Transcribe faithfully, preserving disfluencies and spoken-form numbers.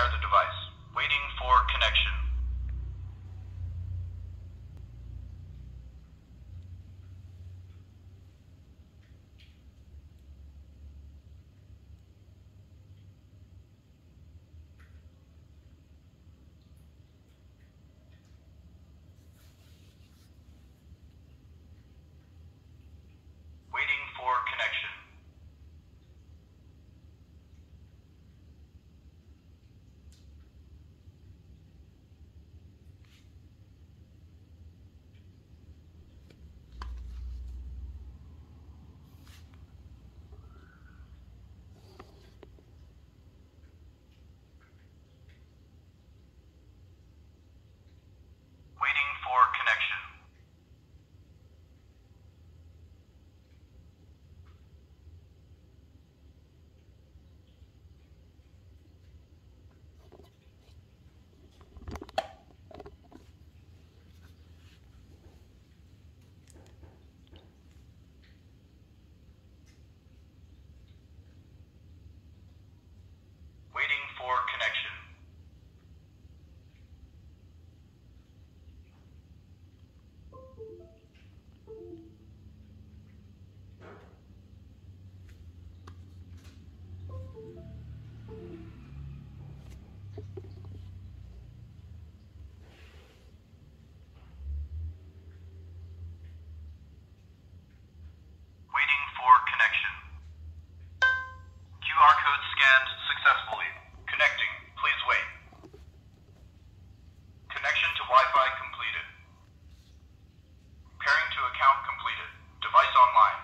pair the device. Waiting for connection. Waiting for connection. Waiting for connection. Waiting for connection. Waiting for connection. Q R code scanned successfully. Connecting. Please wait. Connection to Wi-Fi completed. Pairing to account completed. Device online.